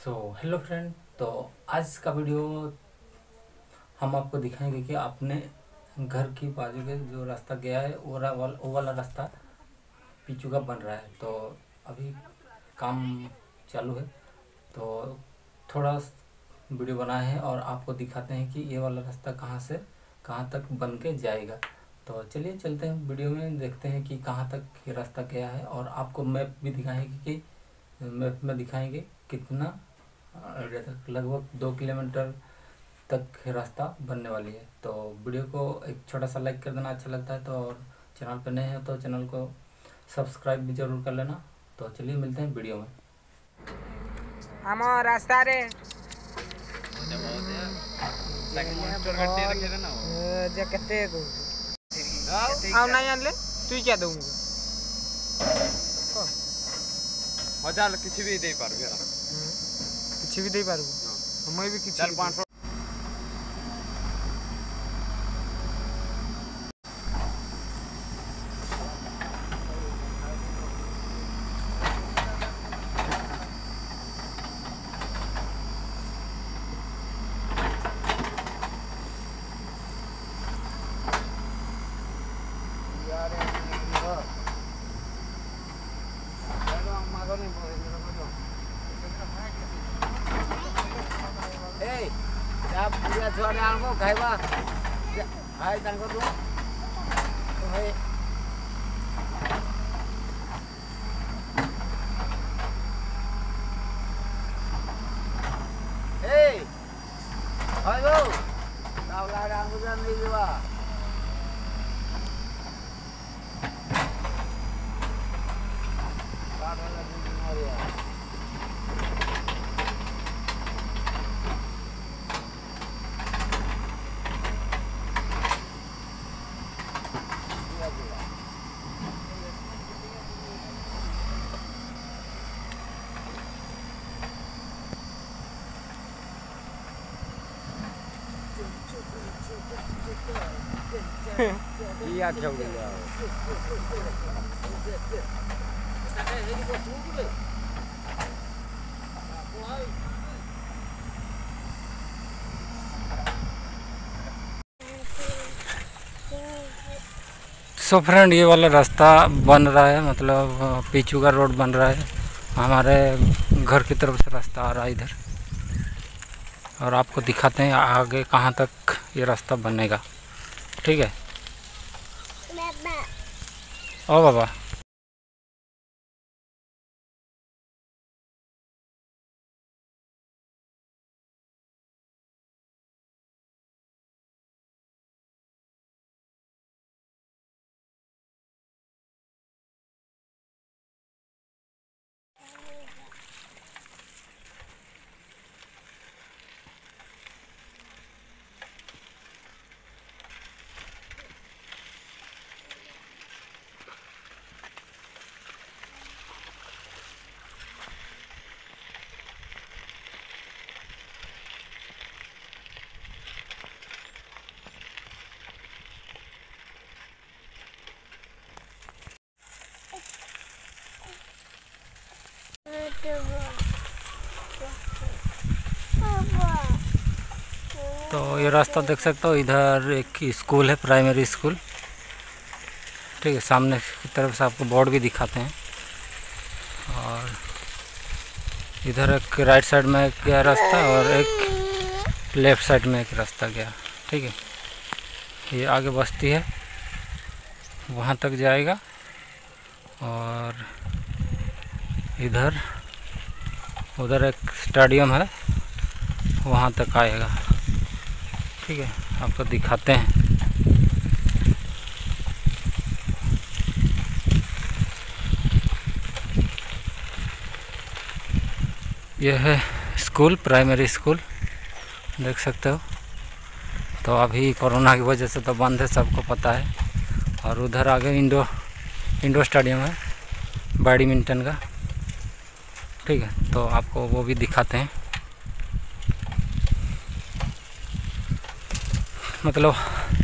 Hello friend. तो आज का वीडियो हम आपको दिखाएंगे कि अपने घर की बाजू के जो रास्ता गया है वो वाला रास्ता पीछू का बन रहा है। तो अभी काम चालू है, तो थोड़ा वीडियो बनाए हैं और आपको दिखाते हैं कि ये वाला रास्ता कहाँ से कहाँ तक बन के जाएगा। तो चलिए चलते हैं वीडियो में, देखते हैं कि कहाँ तक ये रास्ता गया है और आपको मैप भी दिखाएंगे कि मैप में दिखाएंगे कितना आइडिया तक, लगभग 2 किलोमीटर तक रास्ता बनने वाली है। तो वीडियो को एक छोटा सा लाइक कर देना अच्छा लगता है, तो और चैनल पर नए हैं तो चैनल को सब्सक्राइब भी जरूर कर लेना। तो चलिए मिलते हैं वीडियो में। हम रास्ता रे नहीं आनले तु क्या दूंगा हजार किसी भी दे पार किसी भी दे पारबो मैं भी किसी 4-5 छोड़े आनको खाइबा हाय तनको तू भाई ए हाय गो तावला आनको जान नहीं दिवा काटला दिन मारिया iya jauh dia so friend, ये वाला रास्ता बन रहा है, मतलब पीछू का रोड बन रहा है। हमारे घर की तरफ से रास्ता आ रहा है इधर, और आपको दिखाते हैं आगे कहाँ तक ये रास्ता बनेगा। ठीक है ओ बाबा। तो ये रास्ता देख सकते हो, इधर एक स्कूल है, प्राइमरी स्कूल। ठीक है, सामने की तरफ से आपको बोर्ड भी दिखाते हैं। और इधर एक राइट साइड में एक गया रास्ता और एक लेफ़्ट साइड में एक रास्ता गया। ठीक है, ये आगे बस्ती है, वहाँ तक जाएगा और इधर उधर एक स्टेडियम है, वहाँ तक आएगा। ठीक है, आपको दिखाते हैं। यह है स्कूल, प्राइमरी स्कूल, देख सकते हो। तो अभी कोरोना की वजह से तो बंद है, सबको पता है। और उधर आगे इंडोर स्टेडियम है बैडमिंटन का। ठीक है, तो आपको वो भी दिखाते हैं। मतलब